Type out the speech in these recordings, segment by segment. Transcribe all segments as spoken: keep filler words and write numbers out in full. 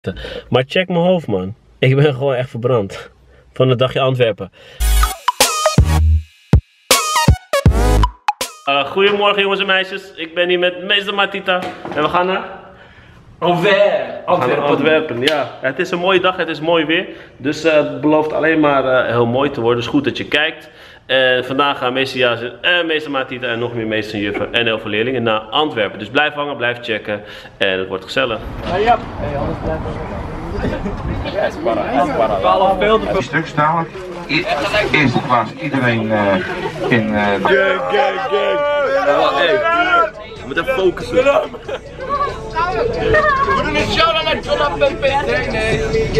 Maar check mijn hoofd, man. Ik ben gewoon echt verbrand. Van het dagje Antwerpen. Uh, goedemorgen jongens en meisjes. Ik ben hier met meester Matita. En we gaan naar... Antwerpen. Antwerpen. Antwerpen, ja. Het is een mooie dag, het is mooi weer. Dus uh, het belooft alleen maar uh, heel mooi te worden. Dus goed dat je kijkt. En vandaag gaan meester Yasin en meester Matita en nog meer meester en juffen en heel veel leerlingen naar Antwerpen. Dus blijf hangen, blijf checken. En het wordt gezellig. Ja, ja. Hey, anders blijft het. Het stuk staan. Eerste klas, iedereen uh, in. Uh, gang, gang, gang. Je moet even focussen. We doen een show aan het John Pepe. Nee, nee.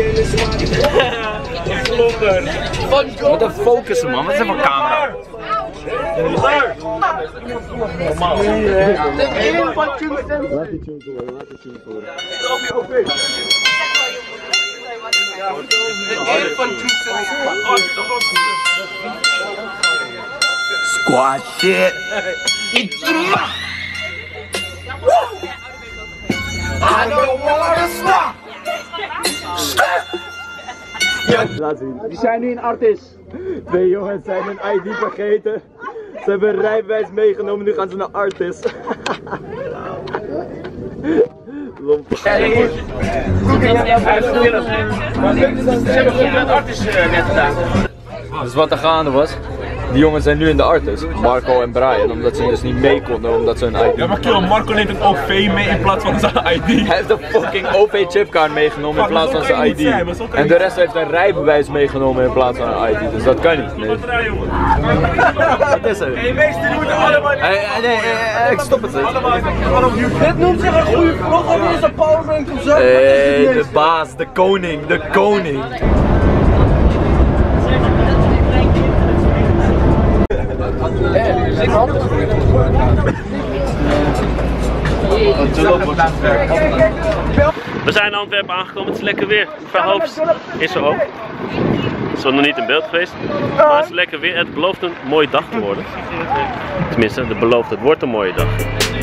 Je moet even focussen, man. Wat is er voor camera? Normaal. Laat die tune voor, laat die tune voor. Squad shit. I don't wanna stop. Laat zien. Die zijn nu een artist. Twee jongens zijn hun I D vergeten. Ze hebben een rijbewijs meegenomen, nu gaan ze naar artist. Lomp. Hij heeft een artist net gedaan. Dus wat er gaande was, die jongens zijn nu in de artist, Marco en Brian, omdat ze dus niet mee konden, omdat ze een I D... Ja maar kill, Marco neemt een O V mee in plaats van zijn I D. Hij heeft een fucking O V-chipkaart meegenomen in plaats van zijn I D. En de rest heeft een rijbewijs meegenomen in plaats van een I D, dus dat kan niet. Nee. Wat is er? Hey meester, die moeten allemaal... Hey, nee, ik stop het. Dit noemt zich een goede vlog, of is een powerbank of zo? Hey, de baas, de koning, de koning. We zijn in Antwerpen aangekomen, het is lekker weer. Verhoofd is er ook. Het is nog niet in beeld geweest. Maar het is lekker weer. Het belooft een mooie dag te worden. Tenminste, het belooft, het wordt een mooie dag.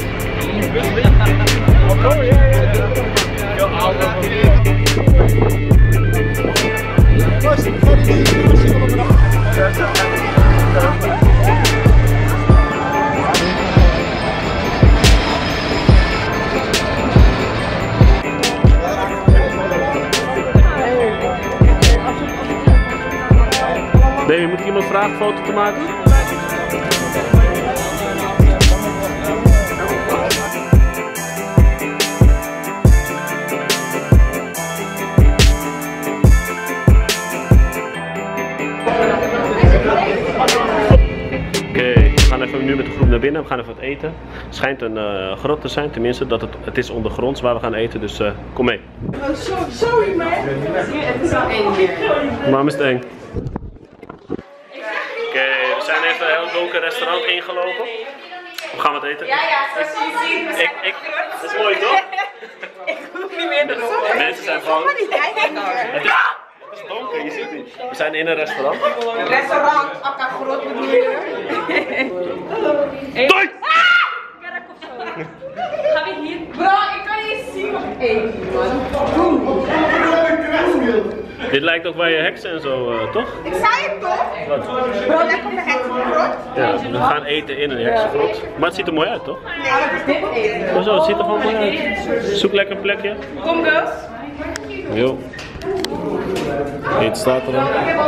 Baby, moet ik iemand vragen foto te maken? Oké, we gaan even nu met de groep naar binnen. We gaan even wat eten. Het schijnt een uh, grot te zijn, tenminste dat het, het is ondergronds waar we gaan eten, dus uh, kom mee. Oh, sorry, sorry man. Het is al één keer. Waarom is het eng? Oké, okay, we zijn even een heel donker restaurant ingelopen. We gaan wat eten. Ja, ja, zoals je ziet. Ik, ik, dat is mooi toch? Ik hoef niet meer te Mensen zijn gewoon... Het is, het is donker, je ziet het. We zijn in een restaurant. Restaurant, akka groot bedoel je? Doei! Gaan we hier? Bro, ik kan niet eens zien wat ik eet, man. Dit lijkt ook bij je heksen en zo, uh, toch? Ik zei het toch? Wat? Bro, daar komt de heksengrot. Ja, we gaan eten in een heksengrot. Maar het ziet er mooi uit, toch? Nee, dat is dit eten. Hoezo, het ziet er gewoon mooi uit. Zoek lekker een plekje. Kom, girls. Jo. Eet staat er dan.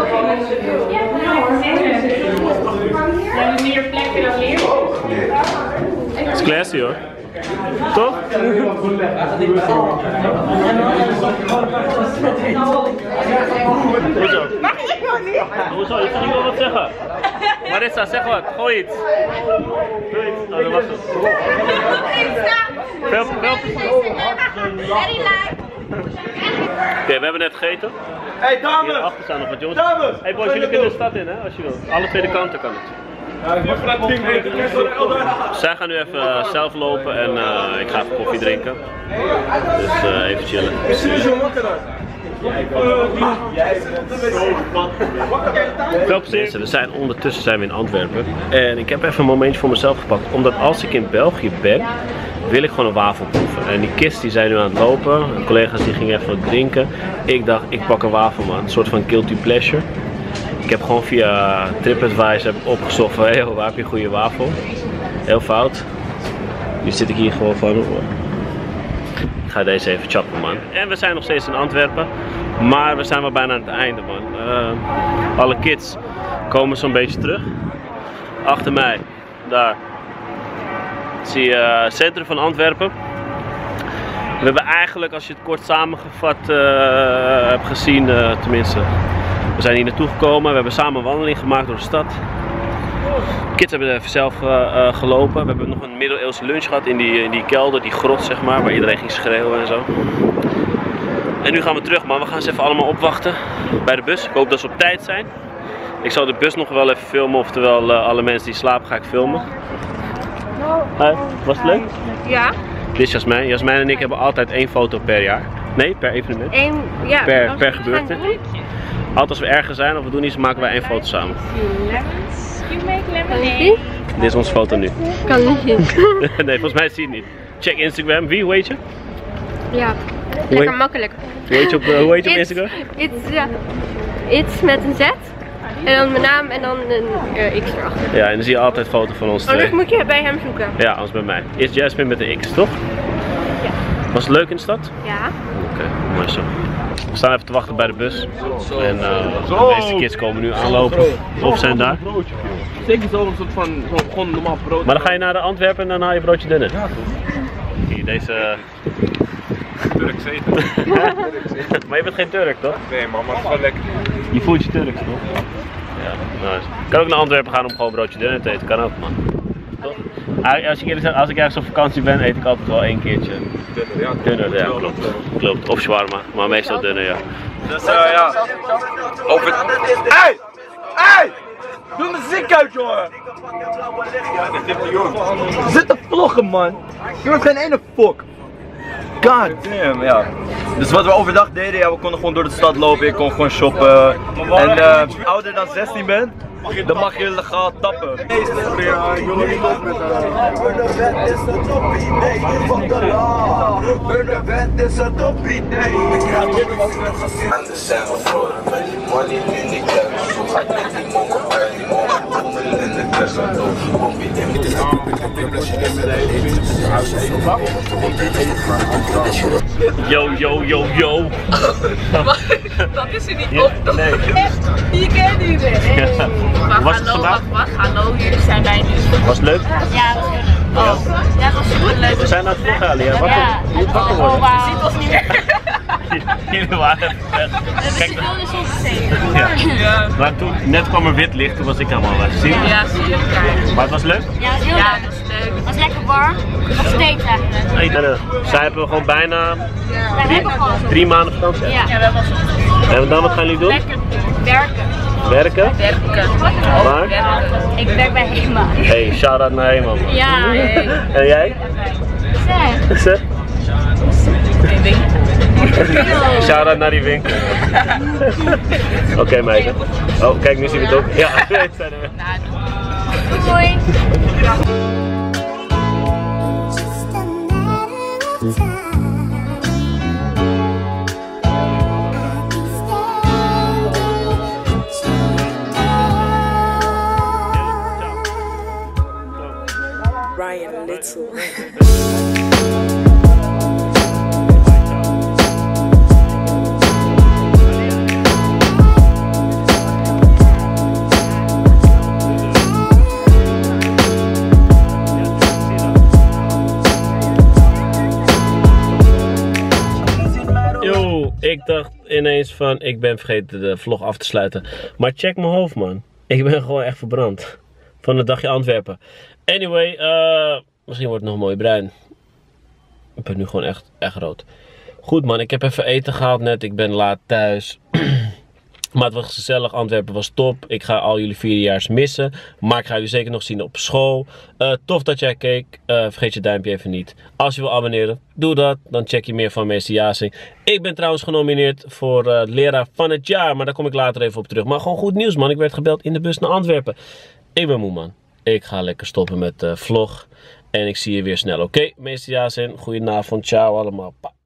Zijn er meer plekken dan hier? Het is classy hoor. Toch? Hoezo? Mag ik nog niet? Hoezo? Je kan niet wel wat zeggen. Marissa, zeg wat. Gooi iets. Doe iets. Oh, dat was het. Veel, veel. Very light. Oké, we hebben net gegeten. Hey dames! Hier achter staan nog wat jongens. Dames! Hey boys, jullie kunnen de stad in hè, als je wilt. Alle twee de kanten kan het. Zij gaan nu even uh, zelf lopen en uh, ik ga even koffie drinken. Dus uh, even chillen. Veel plezier. We zijn ondertussen zijn we in Antwerpen en ik heb even een momentje voor mezelf gepakt. Omdat als ik in België ben, wil ik gewoon een wafel proeven. En die kids die zijn nu aan het lopen. En collega's die gingen even wat drinken. Ik dacht, ik pak een wafel, man. Een soort van guilty pleasure. Ik heb gewoon via TripAdvisor opgezocht van, hey, waar heb je een goede wafel? Heel fout. Nu zit ik hier gewoon van, oh. Ik ga deze even chappen, man. En we zijn nog steeds in Antwerpen. Maar we zijn wel bijna aan het einde, man. Uh, alle kids komen zo'n beetje terug. Achter mij, daar, zie je uh, het centrum van Antwerpen. We hebben eigenlijk, als je het kort samengevat uh, hebt gezien, uh, tenminste, we zijn hier naartoe gekomen. We hebben samen een wandeling gemaakt door de stad. De kids hebben even zelf uh, uh, gelopen. We hebben nog een middeleeuwse lunch gehad in die, in die kelder, die grot zeg maar, waar iedereen ging schreeuwen en zo. En nu gaan we terug, man. We gaan ze even allemaal opwachten bij de bus. Ik hoop dat ze op tijd zijn. Ik zal de bus nog wel even filmen, oftewel uh, alle mensen die slapen ga ik filmen. Hi, was het leuk? Ja. Dit is Jasmijn. Jasmijn en ik hebben altijd één foto per jaar. Nee, per evenement. Eén, ja. Per, per gebeurtenis. Altijd als we ergens zijn of we doen iets, maken wij één foto samen. Dit is onze foto nu. Kan niet zien. Nee, volgens mij zie je het niet. Check Instagram. Wie, hoe heet je? Ja, lekker makkelijk. Hoe heet je op, uh, hoe heet je op Instagram? It's, uh, it's met een Z. En dan mijn naam en dan een uh, X erachter. Ja, en dan zie je altijd een foto van ons twee. Anders moet je bij hem zoeken. Ja, anders bij mij. Is Jasmine met de X, toch? Ja. Was het leuk in de stad? Ja. Oké, okay, mooi zo. We staan even te wachten bij de bus. En uh, de meeste kids komen nu aanlopen. Of zijn daar. Zeker zo'n soort van, zo gewoon normaal brood. Maar dan ga je naar de Antwerpen en dan haal je broodje dunner. Ja. Hier, deze... Turks eten. Maar je bent geen Turk, toch? Nee man, maar het is wel lekker. Je voelt je Turks, toch? Ja, nice. Ik kan ook naar Antwerpen gaan om gewoon broodje dunner te eten. Kan ook, man. Toch? Als ik eerlijk zeg, als ik ergens op vakantie ben, eet ik altijd wel één keertje Dunner, ja. dunner. Ja, klopt. Klopt. Of shawarma, maar meestal dunner, ja. Dus uh, ja. Over... Hey! Hey! Doe muziek uit, jongen! Zit te vloggen, man. Je wordt geen ene fok. God damn, ja. Dus wat we overdag deden, ja, we konden gewoon door de stad lopen, je kon gewoon shoppen. En uh, als je ouder dan zestien bent, dan mag je legaal tappen. Yo, yo, yo, yo. Dat is er niet op, toch? Nee. Je kent die weer. Hey. Hoe was het vandaag? Wat, hallo, hier zijn wij nu. Was het leuk? Ja, dat was heel leuk. Oh. Ja, dat was super leuk. We zijn aan het vloggen, Alia. Wakker. Ja. Je moet wakker Oh, worden. wow. Je ziet ons niet meer. Jullie waren echt weg. Kijk, de zon gezeten. ja. Maar toen, net kwam er wit licht, toen was ik helemaal weg. Zie je? Ja, zie je elkaar. Maar het was leuk? Ja, dat was heel ja, leuk. Dat was leuk. Het was lekker warm. Nog steeds eigenlijk. Nee, nee, nee. Zij hebben gewoon bijna Ja. drie, drie maanden vakantie. Ja, ja, we hebben al zo. En dan wat gaan jullie doen? Lekker werken. Werken? Werken. Waar? Werken. Ik werk bij Hema. Hey, shout-out naar Hema. Ja, hey. En jij? Zeg. Zeg. Ik denk Shout-out naar die winkel. Oké, okay, meisje. Oh, kijk, nu zien we het ook. Ja, we zijn er weer. Doei. Ryan Little. Yo, ik dacht ineens van, ik ben vergeten de vlog af te sluiten. Maar check mijn hoofd, man. Ik ben gewoon echt verbrand. Van het dagje Antwerpen. Anyway, uh, misschien wordt het nog mooi bruin. Ik ben nu gewoon echt, echt rood. Goed, man, ik heb even eten gehaald net. Ik ben laat thuis. Maar het was gezellig, Antwerpen was top. Ik ga al jullie vierdejaars missen. Maar ik ga jullie zeker nog zien op school. Uh, tof dat jij keek. Uh, vergeet je duimpje even niet. Als je wil abonneren, doe dat. Dan check je meer van meester Jasing. Ik ben trouwens genomineerd voor uh, leraar van het jaar. Maar daar kom ik later even op terug. Maar gewoon goed nieuws, man. Ik werd gebeld in de bus naar Antwerpen. Ik ben moe, man. Ik ga lekker stoppen met de uh, vlog. En ik zie je weer snel. Oké, okay, meester Yasin. Goedenavond. Ciao allemaal. Pa.